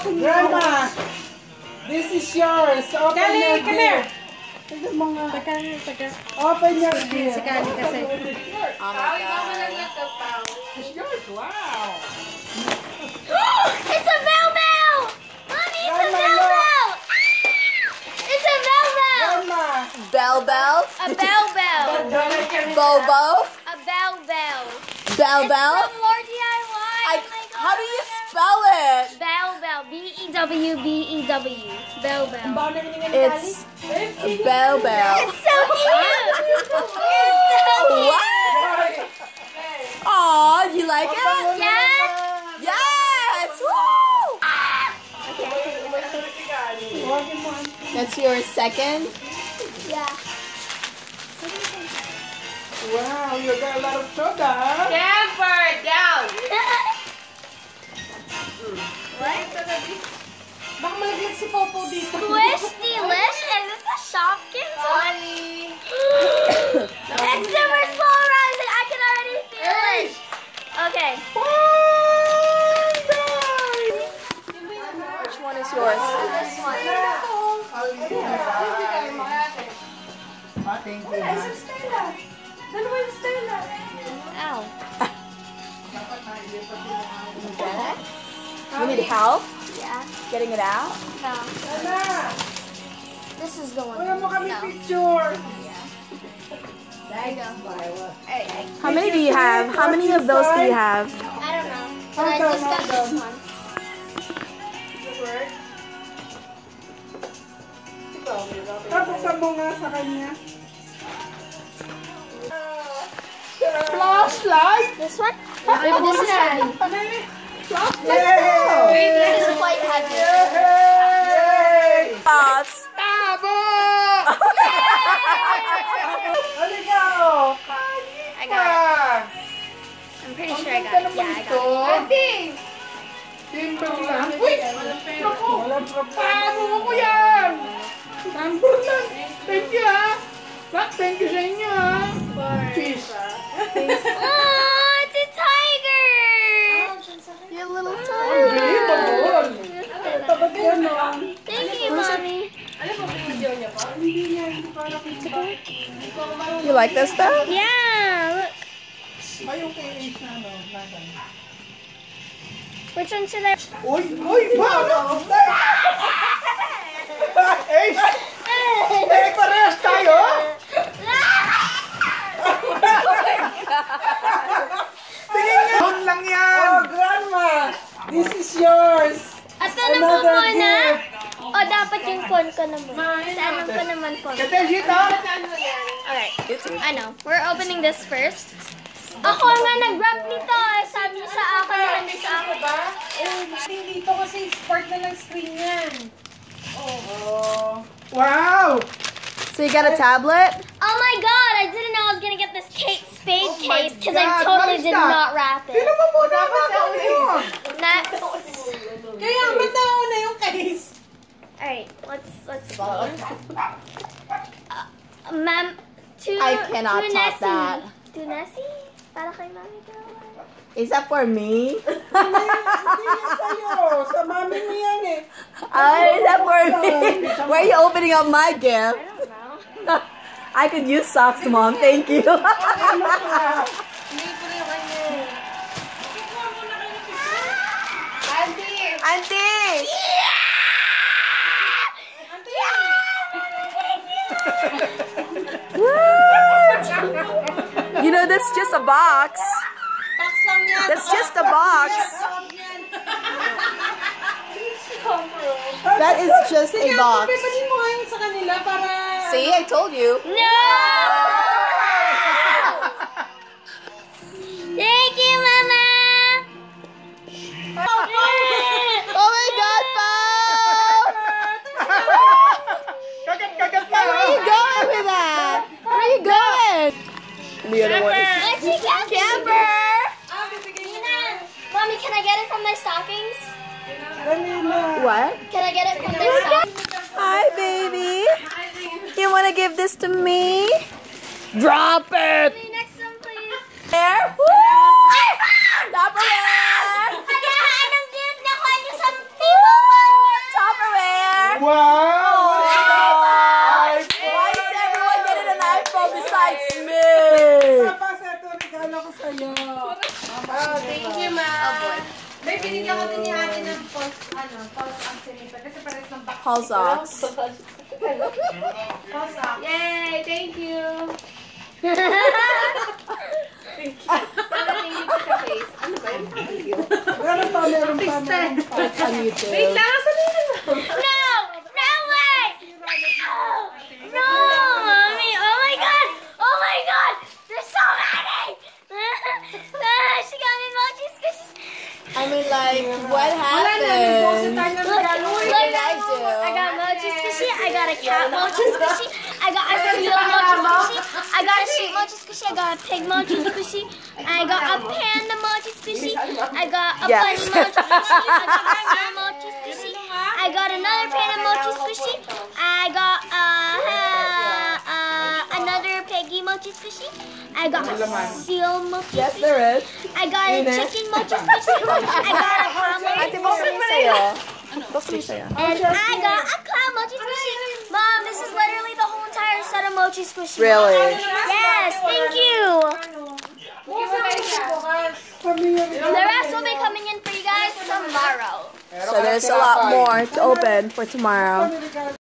Grandma, this is yours. Open your gift. Open your gift. It's yours. Wow. It's a bell bell! Mommy, it's a bell bell! It's a bell bell! Bell bell? A bell bell. Bobo? A bell bell. Bell bell? It's from Lord DIY. Oh my God. How do you spell it? Bell bell. B-E-W-B-E-W. Bell bell. It's bell bell. It's so cute! It's so cute! What? Aw, do you like it? Yes! Yes! Woo! That's your second? Yeah. Wow, you got a lot of sugar. Camper, down. What? Baka malaglag si Popo dito. Squish delish? Is this a Shopkins one? It's super slow rising. I can already feel it. Okay. Which one is yours? This one. Ow. Okay. You need help Yeah. getting it out? No. Ana, This is the one. wala mo kami No. picture. There you go. How many do you have? How many of those do you have? I don't know. But I just got this one. Tapos mo nga sa kanya. Flashlight? This one? Maybe this is heavy. Yay! This is quite heavy. Yay! Thoughts? Tabo! Halika! I got it. I'm pretty sure I got it. Yeah, I got it. Timber lang. Uy! Naku! Paano mo ko yan? Timber lang. Thank you ha. Thank you sa inyo ha. Peace. Oh, it's a tiger! You little Unbelievable. Tapos yan o. Thank you, Mommy. You like this stuff? Yeah, look. Ayun kay Ace na ano. Which one should I... Uy! Uy! Paano? Ace! Eh, parehas tayo? Tingin nga! Doon lang yan! Oh, Grandma! This is yours! Ito na po Another muna. gift. O, dapat yung phone ko naman. Saan ko naman phone? Kate, dito! Alright. Ano, we're opening this first. Ako nga nag-wrap nito. Sabi sa akin na hindi sa akin. Dito kasi sport na lang screen yan. Oh. Wow! So you got a tablet? Oh my God! I didn't know I was gonna get this Kate Spade Oh my case because I God, totally what is did that? not wrap it. Sino mo muna ako yun? Next. Kaya ba't nauna yung case? Alright, let's see. Ma'am, I cannot top that. Nessie? Para kay Mami daw. Is that for me? Hindi yan sa'yo. Sa mami mo yan eh. Is that for me? Why are you opening up my gift? I don't know. I could use socks, Mom. Thank you. Hindi ko rin kanya. Auntie! What? You know, that's just a box. Box lang yan. That's just a box. That is just a box. Pipanin mo nga yung sa kanila para... See, I told you. No! Thank you, Mama! Oh my God, Pao! Kagat pa! Where are you going with that? Where are you going? The other one is Camper! Mommy, can I get it from their stockings? Dali na. What? Can I get it from their stockings? Hi, baby. You want to give this to me? Drop it! Next one, please. There. Woo! Stop it! Kaya anong gift na ko niyo sa people mo? ni ate ng pulse oximeter kasi pares ng box. Pulse ox. Pulse ox. Yay! Thank you! Meron pa on YouTube. Wait lang! No! No way! No! Mommy! Oh my God! Oh my God! There's so many! She got me mochi squishes. I mean, like, what happened? Look, I got mochi squishy. I got a cat mochi squishy. I got a seal mochi squishy. I got a sheep mochi squishy. I got a pig mochi squishy. I got a panda mochi squishy. I got a bunny mochi squishy. I got a seal mochi squishy. I got another panda mochi squishy. I got another piggy mochi squishy. I got a seal mochi Yes, squishy. there is. I got a chicken mochi squishy. I got a cow mochi squishy. And I got a clown mochi squishy. Mom, this is literally the whole entire set of mochi squishy. Really? Yes, thank you. The rest will be coming in for you guys tomorrow. So there's a lot more to open for tomorrow.